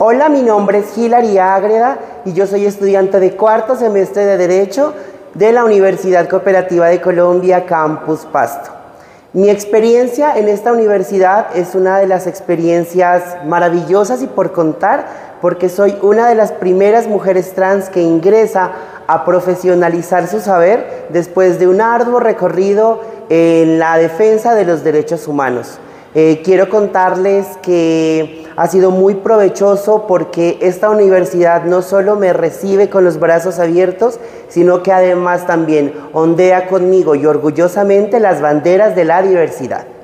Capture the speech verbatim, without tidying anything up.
Hola, mi nombre es Hilary Ágreda y yo soy estudiante de cuarto semestre de Derecho de la Universidad Cooperativa de Colombia, Campus Pasto. Mi experiencia en esta universidad es una de las experiencias maravillosas y por contar, porque soy una de las primeras mujeres trans que ingresa a profesionalizar su saber después de un arduo recorrido en la defensa de los derechos humanos. Eh, quiero contarles que ha sido muy provechoso porque esta universidad no solo me recibe con los brazos abiertos, sino que además también ondea conmigo y orgullosamente las banderas de la diversidad.